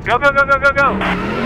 Go, go, go, go, go, go.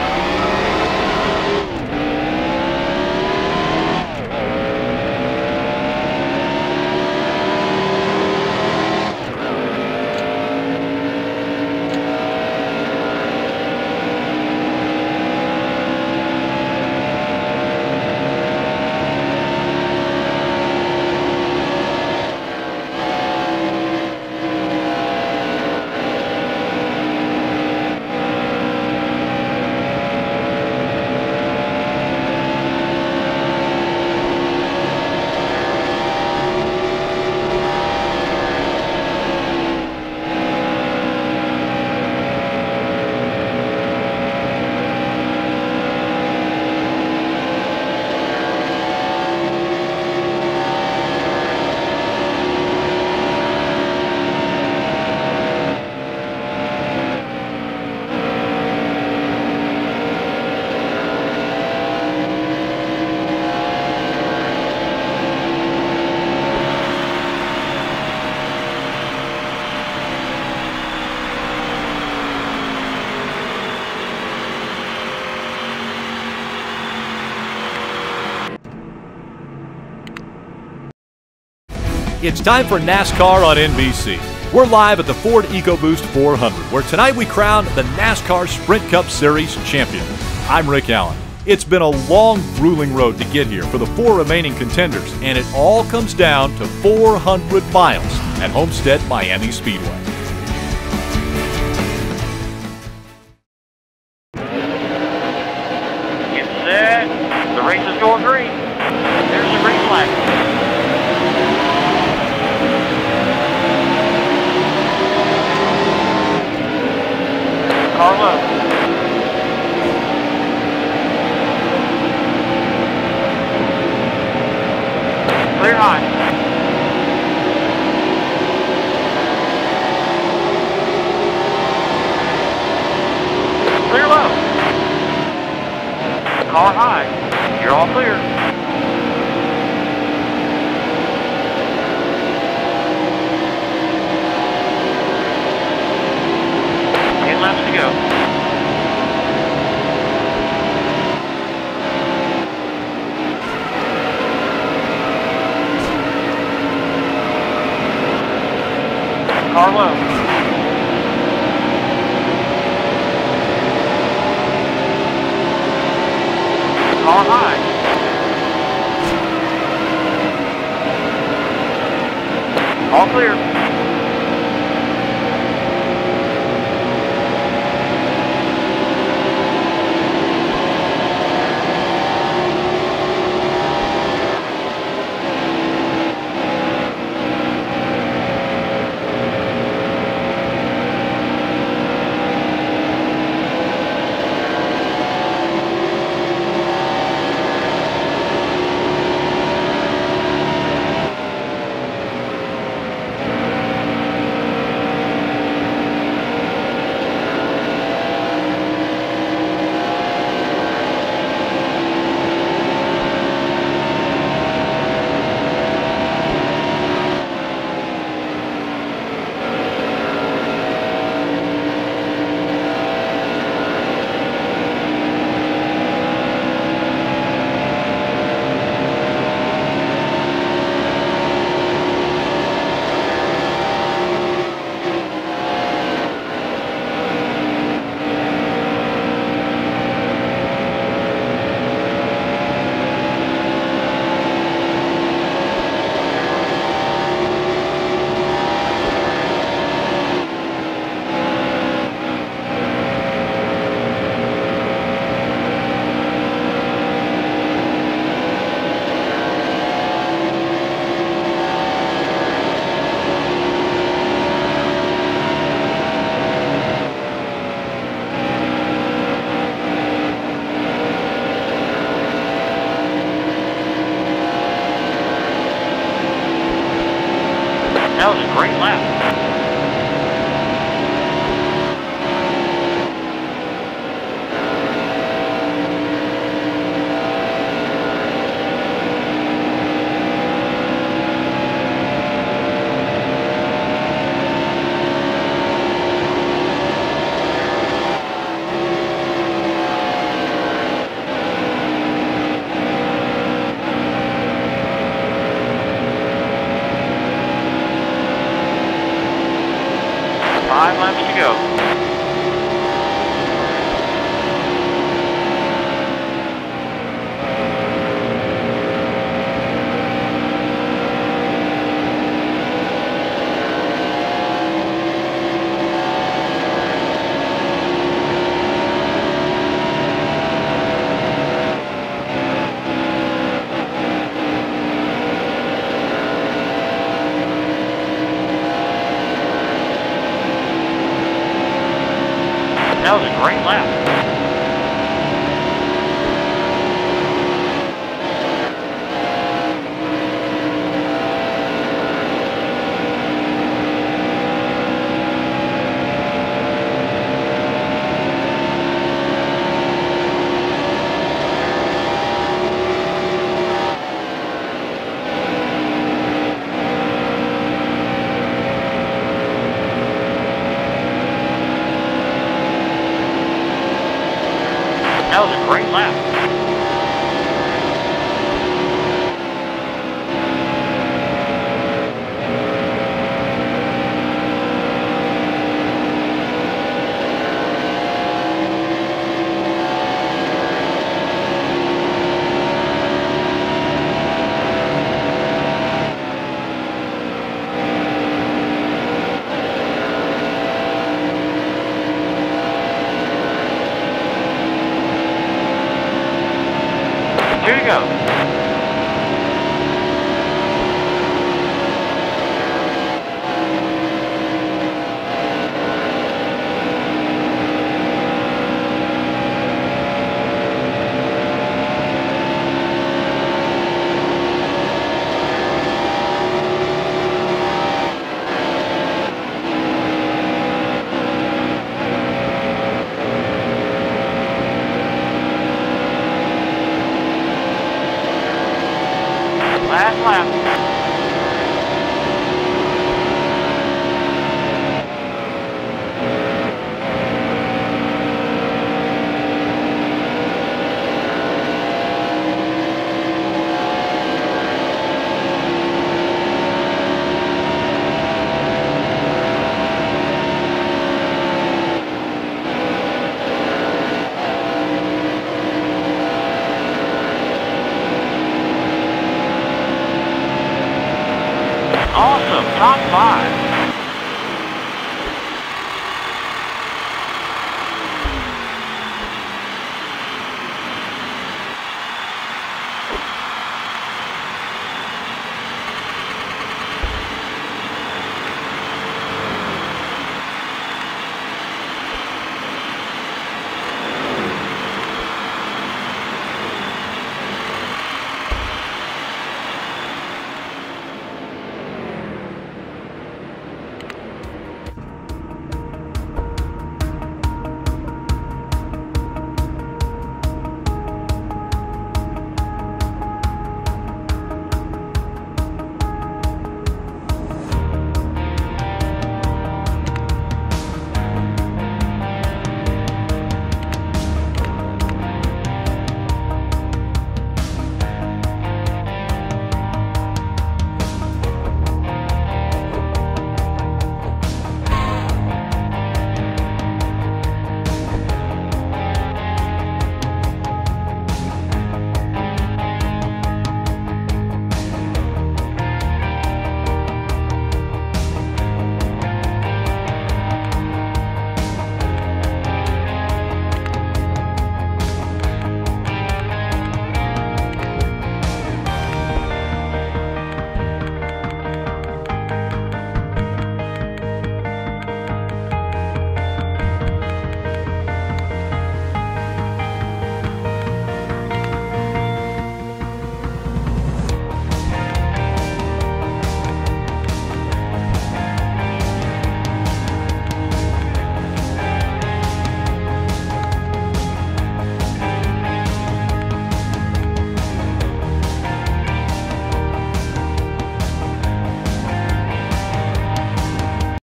It's time for NASCAR on NBC. We're live at the Ford EcoBoost 400, where tonight we crown the NASCAR Sprint Cup Series champion. I'm Rick Allen. It's been a long, grueling road to get here for the 4 remaining contenders, and it all comes down to 400 miles at Homestead Miami Speedway. Get set. The race is going green. There's the green flag. Car low. Clear high. Clear low. Car high. You're all clear. 10 laps to go. Car low. Car high. All clear. 5 laps to go. That was a great lap. That was a great lap. Here you go.